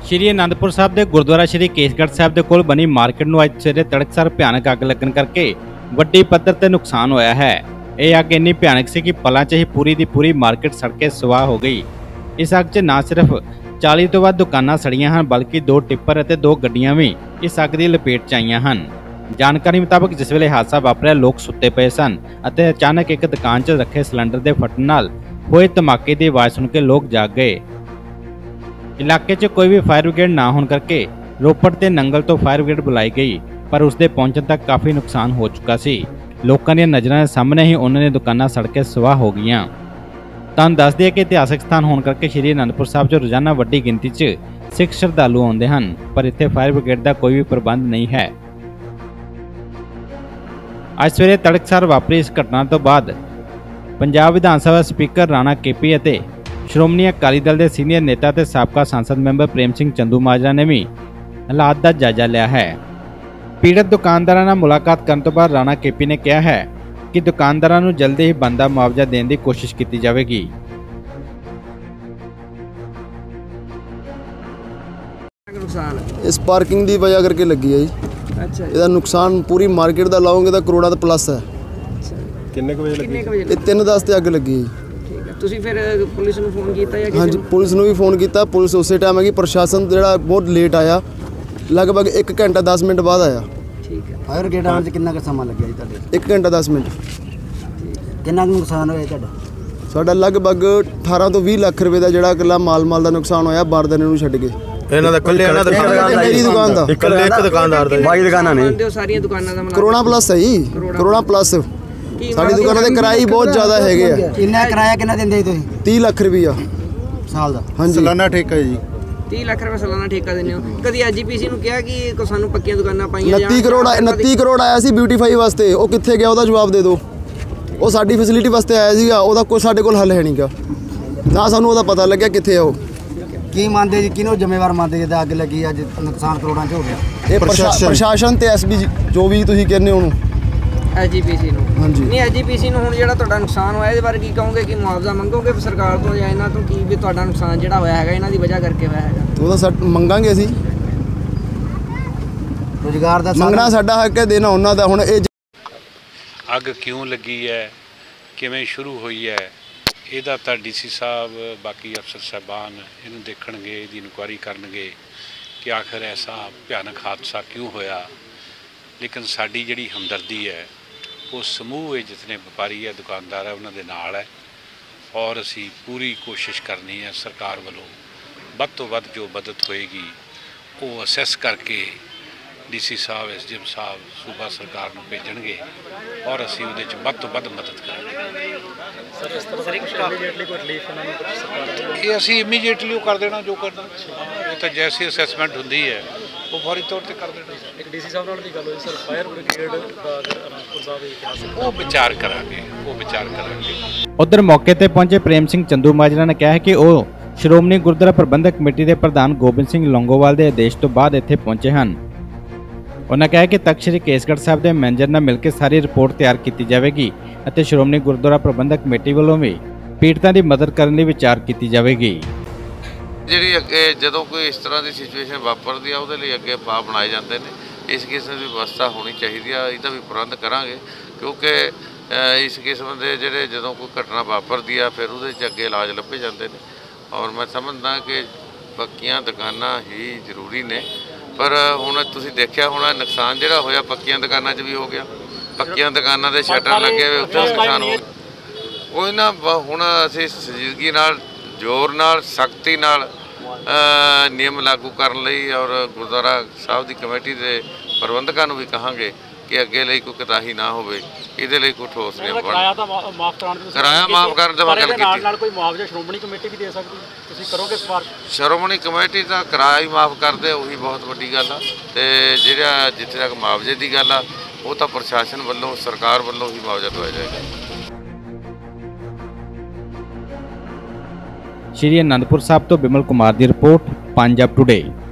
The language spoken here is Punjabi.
ਸ਼੍ਰੀ ਅਨੰਦਪੁਰ ਸਾਹਿਬ ਦੇ ਗੁਰਦੁਆਰਾ ਸ਼੍ਰੀ ਕੇਸਗੜ੍ਹ ਸਾਹਿਬ ਦੇ ਕੋਲ ਬਣੀ ਮਾਰਕੀਟ ਨੂੰ ਅੱਜ ਸਵੇਰੇ ਤੜਕਸਾਰ ਭਿਆਨਕ ਅੱਗ ਲੱਗਣ ਕਰਕੇ ਵੱਡੀ ਪੱਧਰ ਤੇ ਨੁਕਸਾਨ ਹੋਇਆ ਹੈ। ਇਹ ਅੱਗ ਇੰਨੀ ਭਿਆਨਕ ਸੀ ਕਿ ਪਲਾਂ 'ਚ ਹੀ ਪੂਰੀ ਦੀ ਪੂਰੀ ਮਾਰਕੀਟ ਸੜ ਕੇ ਸੁਆਹ ਹੋ ਗਈ। ਇਸ ਅੱਗ 'ਚ ਨਾ ਸਿਰਫ 40 ਤੋਂ ਵੱਧ ਦੁਕਾਨਾਂ ਸੜੀਆਂ ਹਨ, ਬਲਕਿ 2 ਟਿੱਪਰ ਅਤੇ 2 ਗੱਡੀਆਂ ਵੀ ਇਸ ਅੱਗ ਦੀ ਲਪੇਟ 'ਚ ਆਈਆਂ ਹਨ। ਜਾਣਕਾਰੀ ਮੁਤਾਬਕ ਜਿਸ ਵੇਲੇ ਹਾਦਸਾ ਵਾਪਰਿਆ, ਲੋਕ ਸੁੱਤੇ ਪਏ ਸਨ ਅਤੇ ਅਚਾਨਕ ਇੱਕ ਦੁਕਾਨ 'ਚ ਰੱਖੇ ਸਿਲੰਡਰ ਦੇ ਫਟਣ ਨਾਲ ਹੋਏ ਧਮਾਕੇ ਦੀ ਆਵਾਜ਼ ਸੁਣ ਕੇ ਲੋਕ ਜਾਗ ਗਏ। ਇਲਾਕੇ 'ਚ ਕੋਈ ਵੀ ਫਾਇਰ ਬ੍ਰਿਗੇਡ ਨਾ ਹੋਣ ਕਰਕੇ ਰੋਪੜ ਤੇ ਨੰਗਲ ਤੋਂ ਫਾਇਰ ਬ੍ਰਿਗੇਡ ਬੁਲਾਈ ਗਈ, ਪਰ ਉਸ ਦੇ ਪਹੁੰਚਣ ਤੱਕ ਕਾਫੀ ਨੁਕਸਾਨ ਹੋ ਚੁੱਕਾ ਸੀ। ਲੋਕਾਂ ਦੀਆਂ ਨਜ਼ਰਾਂ ਦੇ ਸਾਹਮਣੇ ਹੀ ਉਹਨਾਂ ਦੀਆਂ ਦੁਕਾਨਾਂ ਸੜ ਕੇ ਸੁਆਹ ਹੋ ਗਈਆਂ। ਤੁਹਾਨੂੰ ਦੱਸ ਦਈਏ ਕਿ ਇਤਿਹਾਸਕ ਸਥਾਨ ਹੋਣ ਕਰਕੇ ਸ਼੍ਰੀ ਅਨੰਦਪੁਰ ਸਾਹਿਬ 'ਚ ਰੋਜ਼ਾਨਾ ਵੱਡੀ ਗਿਣਤੀ 'ਚ ਸਿੱਖ ਸ਼ਰਧਾਲੂ ਆਉਂਦੇ ਹਨ, ਪਰ ਇੱਥੇ ਫਾਇਰ ਬ੍ਰਿਗੇਡ ਦਾ ਕੋਈ ਵੀ ਪ੍ਰਬੰਧ ਨਹੀਂ ਹੈ। ਅੱਜ ਸਵੇਰੇ ਤੜਕਸਾਰ ਵਾਪਰੀ ਇਸ ਘਟਨਾ ਤੋਂ ਬਾਅਦ ਪੰਜਾਬ ਵਿਧਾਨ ਸਭਾ ਸਪੀਕਰ ਰਾਣਾ ਕੇਪੀ ਅਤੇ ਸ਼੍ਰੋਮਣੀ ਅਕਾਲੀ ਦਲ ਦੇ ਸੀਨੀਅਰ ਨੇਤਾ ਤੇ ਸਾਬਕਾ ਸੰਸਦ ਮੈਂਬਰ ਪ੍ਰੇਮ ਸਿੰਘ ਚੰਦੂਮਾਜਰਾ ਨੇ ਵੀ ਹਾਲਾਤ ਦਾ ਜਾਇਜ਼ਾ ਲਿਆ ਹੈ। ਪੀੜਤ ਦੁਕਾਨਦਾਰਾਂ ਨਾਲ ਮੁਲਾਕਾਤ ਕਰਨ ਤੋਂ ਬਾਅਦ ਰਾਣਾ ਕੇਪੀ ਨੇ ਕਿਹਾ ਹੈ ਕਿ ਦੁਕਾਨਦਾਰਾਂ ਨੂੰ ਜਲਦੀ ਹੀ ਬਣਦਾ ਮੁਆਵਜ਼ਾ ਦੇਣ ਦੀ ਕੋਸ਼ਿਸ਼ ਕੀਤੀ ਜਾਵੇਗੀ। इस पार्किंग की वजह करके लगी है जी। अच्छा, ਇਹਦਾ ਨੁਕਸਾਨ ਪੂਰੀ ਮਾਰਕੀਟ ਦਾ ਲਾਓਗੇ ਤਾਂ ਕਰੋੜਾਂ ਦਾ ਪਲੱਸ ਹੈ। ਕਿੰਨੇ ਕੁ ਵਜੇ ਲੱਗੀ? ਇਹ 3:10 ਤੇ ਅੱਗ ਲੱਗੀ ਹੈ। ਠੀਕ ਹੈ, ਤੁਸੀਂ ਫਿਰ ਪੁਲਿਸ ਨੂੰ ਫੋਨ ਕੀਤਾ ਜਾਂ ਹਾਂਜੀ, ਪੁਲਿਸ ਨੂੰ ਵੀ ਫੋਨ ਕੀਤਾ। ਪੁਲਿਸ ਉਸੇ ਟਾਈਮ ਹੈਗੀ। ਪ੍ਰਸ਼ਾਸਨ ਜਿਹੜਾ ਬਹੁਤ ਲੇਟ ਆਇਆ, ਲਗਭਗ 1 ਘੰਟਾ 10 ਮਿੰਟ ਬਾਅਦ ਆਇਆ। ਠੀਕ ਹੈ, ਫਾਇਰ ਬ੍ਰਿਗੇਡ ਆਉਣ 'ਚ ਕਿੰਨਾ ਕੁ ਸਮਾਂ ਲੱਗਿਆ ਜੀ ਤੁਹਾਡੇ? 1 ਘੰਟਾ 10 ਮਿੰਟ। ਕਿੰਨਾ ਕੁ ਨੁਕਸਾਨ ਹੋਇਆ ਤੁਹਾਡਾ? ਸਾਡਾ ਲਗਭਗ 18 ਤੋਂ 20 ਲੱਖ ਰੁਪਏ ਦਾ ਜਿਹੜਾ ਇਕੱਲਾ ਮਾਲ ਦਾ ਨੁਕਸਾਨ ਹੋਇਆ, ਬਾਰਦਾਨੇ ਨੂੰ ਛੱਡ ਕੇ। ਇਹਨਾਂ ਦਾ ਇਕੱਲੇ ਇਹਨਾਂ ਦਾ ਮੇਰੀ ਦੁਕਾਨ ਦਾ ਇਕੱਲੇ ਇੱਕ ਦੁਕਾਨਦਾਰ ਦਾ 22 ਦੁਕਾਨਾਂ ਨੇ। ਮੰਨਦੇ ਹੋ ਸਾਰੀਆਂ ਦੁਕਾਨਾਂ ਦਾ ਕਰੋੜਾਂ ਪਲੱਸ ਹੈ ਜੀ, ਕਰੋੜਾਂ ਪਲੱਸ। ਸਾਡੀ ਦੁਕਾਨਾਂ ਦੇ ਕਿਰਾਏ ਬਹੁਤ ਜ਼ਿਆਦਾ ਹੈਗੇ ਆ। ਕਿੰਨਾ ਕਿਰਾਇਆ ਕਿੰਨਾ ਦਿੰਦੇ ਜੀ ਤੁਸੀਂ? 30 ਲੱਖ ਰੁਪਈਆ ਸਾਲ ਦਾ? ਹਾਂਜੀ, ਸਾਲਾਨਾ ਠੇਕਾ ਜੀ। 30 ਲੱਖ ਰੁਪਏ ਸਾਲਾਨਾ ਠੇਕਾ ਦਿੰਦੇ ਹੋ। ਕਦੀ ਐਜੀਪੀਸੀ ਨੂੰ ਕਿਹਾ ਕਿ ਸਾਨੂੰ ਪੱਕੀਆਂ ਦੁਕਾਨਾਂ ਪਾਈਆਂ 29 ਕਰੋੜ ਆਇਆ ਸੀ ਬਿਊਟੀਫਾਈ ਵਾਸਤੇ। ਉਹ ਕਿੱਥੇ ਗਿਆ? ਉਹਦਾ ਜਵਾਬ ਦੇ ਦਿਓ। ਉਹ ਸਾਡੀ ਫੈਸਿਲਿਟੀ ਵਾਸਤੇ ਆਇਆ ਸੀਗਾ, ਉਹਦਾ ਕੋਈ ਸਾਡੇ ਕੋਲ ਹੱਲ ਹੈ ਨਹੀਂਗਾ। ਨਾ ਸਾਨੂੰ ਉਹਦਾ ਪਤਾ ਲੱਗਿਆ ਕਿੱਥੇ ਆ ਉਹ। ਕੀ ਮੰਨਦੇ ਜੀ, ਕਿਹਨੂੰ ਜ਼ਿੰਮੇਵਾਰ ਮੰਨਦੇ ਜਿੱਦਾਂ ਅੱਗ ਲੱਗੀ, ਅੱਜ ਨੁਕਸਾਨ ਕਰੋੜਾਂ 'ਚ ਹੋ ਗਿਆ? ਇਹ ਪ੍ਰਸ਼ਾਸਨ ਤੇ ਐਸਬੀ ਜੋ ਵੀ ਤੁਸੀਂ ਕਹਿੰਦੇ ਉਹਨੂੰ। ਐਜੀਪੀਸੀ ਨੂੰ? ਹਾਂਜੀ। ਨਹੀਂ, ਐਜੀਪੀਸੀ ਨੂੰ ਹੁਣ ਜਿਹੜਾ ਤੁਹਾਡਾ ਨੁਕਸਾਨ ਹੋਇਆ ਇਹਦੇ ਬਾਰੇ ਕੀ ਕਹੋਗੇ? ਕਿ ਮੁਆਵਜ਼ਾ ਮੰਗੋਗੇ ਸਰਕਾਰ ਤੋਂ ਜਾਂ ਇਹਨਾਂ ਤੋਂ ਕੀ ਵੀ ਤੁਹਾਡਾ ਨੁਕਸਾਨ ਜਿਹੜਾ ਹੋਇਆ ਹੈਗਾ ਇਹਨਾਂ ਦੀ ਵਜ੍ਹਾ ਕਰਕੇ ਹੋਇਆ ਹੈਗਾ? ਉਹਦਾ ਮੰਗਾਂਗੇ ਅਸੀਂ। ਰੁਜ਼ਗਾਰ ਦਾ ਮੰਗਣਾ ਸਾਡਾ ਹੱਕ ਹੈ, ਦੇਣਾ ਉਹਨਾਂ ਦਾ। ਹੁਣ ਇਹ ਅੱਗ ਕਿਉਂ ਲੱਗੀ ਹੈ, ਕਿਵੇਂ ਸ਼ੁਰੂ ਹੋਈ ਹੈ, ਇਹਦਾ ਤਾਂ ਡੀਸੀ ਸਾਹਿਬ ਬਾਕੀ ਅਫਸਰ ਸਾਹਿਬਾਨ ਇਹਨੂੰ ਦੇਖਣਗੇ, ਇਹਦੀ ਇਨਕੁਆਇਰੀ ਕਰਨਗੇ ਕਿ ਆਖਰ ਐਸਾ ਭਿਆਨਕ ਹਾਦਸਾ ਕਿਉਂ ਹੋਇਆ। ਲੇਕਿਨ ਸਾਡੀ ਜਿਹੜੀ ਹਮਦਰਦੀ ਹੈ ਉਹ ਸਮੂਹ ਇਹ ਜਿਤਨੇ ਵਪਾਰੀ ਹੈ, ਦੁਕਾਨਦਾਰ ਹੈ, ਉਹਨਾਂ ਦੇ ਨਾਲ ਹੈ। ਔਰ ਅਸੀਂ ਪੂਰੀ ਕੋਸ਼ਿਸ਼ ਕਰਨੀ ਹੈ ਸਰਕਾਰ ਵੱਲੋਂ ਵੱਧ ਤੋਂ ਵੱਧ ਜੋ ਮਦਦ ਹੋਏਗੀ ਉਹ ਅਸੈਸ ਕਰਕੇ ਡੀਸੀ ਸਾਹਿਬ, ਐਸਡੀਐਮ ਸਾਹਿਬ, ਸੂਬਾ ਸਰਕਾਰ ਨੂੰ ਭੇਜਣਗੇ ਔਰ ਅਸੀਂ ਉਹਦੇ 'ਚ ਵੱਧ ਤੋਂ ਵੱਧ ਮਦਦ ਕਰਾਂਗੇ। ਇਹ ਅਸੀਂ ਇਮੀਡੀਏਟਲੀ ਉਹ ਕਰ ਦੇਣਾ ਜੋ ਕਰਨਾ। ਇਹ ਤਾਂ ਜੈਸੀ ਅਸੈਸਮੈਂਟ ਹੁੰਦੀ ਹੈ ਉਹ ਫੌਰੀ ਤੌਰ ਤੇ ਕਰ ਦੇਣਾ। ਇੱਕ ਡੀਸੀ ਸਾਹਿਬ ਨਾਲ ਵੀ ਗੱਲ ਹੋਈ ਸਰ, ਫਾਇਰ ਬ੍ਰਿਗੇਡ ਦਾ ਅਨੰਦਪੁਰ ਸਾਹਿਬ ਇਤਿਹਾਸ ਉਹ ਵਿਚਾਰ ਕਰਾਂਗੇ। ਉਧਰ ਮੌਕੇ ਤੇ ਪਹੁੰਚੇ ਪ੍ਰੇਮ ਸਿੰਘ ਚੰਦੂਮਾਜਰਾ ਨੇ ਕਿਹਾ ਕਿ ਉਹ ਸ਼੍ਰੋਮਣੀ ਗੁਰਦੁਆਰਾ ਪ੍ਰਬੰਧਕ ਕਮੇਟੀ ਦੇ ਪ੍ਰਧਾਨ ਗੋਬਿੰਦ ਸਿੰਘ ਲੌਂਗੋਵਾਲ ਦੇ ਆਦੇਸ਼ ਤੋਂ ਬਾਅਦ ਇੱਥੇ ਪਹੁੰਚੇ ਹਨ। ਉਹਨਾਂ ਕਿਹਾ ਕਿ ਤਖ਼ਤ ਸ੍ਰੀ ਕੇਸਗੜ੍ਹ ਸਾਹਿਬ ਦੇ ਮੈਨੇਜਰ ਨਾਲ ਮਿਲ ਕੇ ਸਾਰੀ ਰਿਪੋਰਟ ਤਿਆਰ ਕੀਤੀ ਜਾਵੇਗੀ ਅਤੇ ਸ਼੍ਰੋਮਣੀ ਗੁਰਦੁਆਰਾ ਪ੍ਰਬੰਧਕ ਕਮੇਟੀ ਵੱਲੋਂ ਵੀ ਪੀੜਤਾਂ ਦੀ ਮਦਦ ਕਰਨ ਲਈ ਵਿਚਾਰ ਕੀਤੀ ਜਾਵੇਗੀ। ਜਿਹੜੀ ਅੱਗੇ ਜਦੋਂ ਕੋਈ ਇਸ ਤਰ੍ਹਾਂ ਦੀ ਸਿਚੁਏਸ਼ਨ ਵਾਪਰਦੀ ਆ ਉਹਦੇ ਲਈ ਅੱਗੇ ਉਪਾਅ ਬਣਾਏ ਜਾਂਦੇ ਨੇ। ਇਸ ਕਿਸਮ ਦੀ ਵਿਵਸਥਾ ਹੋਣੀ ਚਾਹੀਦੀ ਆ, ਇਹਦਾ ਵੀ ਪ੍ਰਬੰਧ ਕਰਾਂਗੇ ਕਿਉਂਕਿ ਇਸ ਕਿਸਮ ਦੇ ਜਿਹੜੇ ਜਦੋਂ ਕੋਈ ਘਟਨਾ ਵਾਪਰਦੀ ਆ ਫਿਰ ਉਹਦੇ 'ਚ ਅੱਗੇ ਇਲਾਜ ਲੱਭੇ ਜਾਂਦੇ ਨੇ। ਔਰ ਮੈਂ ਸਮਝਦਾ ਕਿ ਪੱਕੀਆਂ ਦੁਕਾਨਾਂ ਹੀ ਜ਼ਰੂਰੀ ਨੇ, ਪਰ ਹੁਣ ਤੁਸੀਂ ਦੇਖਿਆ ਹੋਣਾ ਨੁਕਸਾਨ ਜਿਹੜਾ ਹੋਇਆ ਪੱਕੀਆਂ ਦੁਕਾਨਾਂ 'ਚ ਵੀ ਹੋ ਗਿਆ। ਪੱਕੀਆਂ ਦੁਕਾਨਾਂ ਦੇ ਸ਼ਟਰ ਲੱਗੇ ਹੋਏ, ਉੱਥੇ ਨੁਕਸਾਨ ਹੋ ਗਿਆ। ਉਹ ਨਾ ਹੁਣ ਅਸੀਂ ਸੰਜੀਦਗੀ ਨਾਲ, ਜ਼ੋਰ ਨਾਲ, ਸਖਤੀ ਨਾਲ ਨਿਯਮ ਲਾਗੂ ਕਰਨ ਲਈ ਔਰ ਗੁਰਦੁਆਰਾ ਸਾਹਿਬ ਦੀ ਕਮੇਟੀ ਦੇ ਪ੍ਰਬੰਧਕਾਂ ਨੂੰ ਵੀ ਕਹਾਂਗੇ ਕਿ ਅੱਗੇ ਲਈ ਕੋਈ ਕੋਤਾਹੀ ਨਾ ਹੋਵੇ। ਇਹਦੇ ਲਈ ਕੋਈ ਠੋਸ ਨਿਯਮ ਕਿਰਾਇਆ ਤਾਂ ਮਾਫ ਕਰਾਉਣ ਦੀ ਕਿਰਾਇਆ ਮਾਫ ਕਰਨ ਦੀ ਗੱਲ ਕੀਤੀ। ਨਾਲ ਕੋਈ ਮੁਆਵਜ਼ਾ ਸ਼੍ਰੋਮਣੀ ਕਮੇਟੀ ਵੀ ਦੇ ਸਕਦੀ, ਤੁਸੀਂ ਕਰੋਗੇ ਸਿਫਾਰਿਸ਼? ਸ਼੍ਰੋਮਣੀ ਕਮੇਟੀ ਤਾਂ ਕਿਰਾਇਆ ਹੀ ਮਾਫ ਕਰਦੇ, ਉਹੀ ਬਹੁਤ ਵੱਡੀ ਗੱਲ ਆ। ਤੇ ਜਿਹੜਾ ਜਿੱਥੇ ਤੱਕ ਮੁਆਵਜ਼ੇ ਦੀ ਗੱਲ ਆ ਉਹ ਤਾਂ ਪ੍ਰਸ਼ਾਸਨ ਵੱਲੋਂ, ਸਰਕਾਰ ਵੱਲੋਂ ਹੀ ਮੁਆਵਜ਼ਾ ਦਵਾਇਆ ਜਾਏਗਾ। ਸ਼੍ਰੀ ਅਨੰਦਪੁਰ ਸਾਹਿਬ ਤੋਂ ਬਿਮਲ ਕੁਮਾਰ ਦੀ ਰਿਪੋਰਟ, ਪੰਜਾਬ ਟੁਡੇ।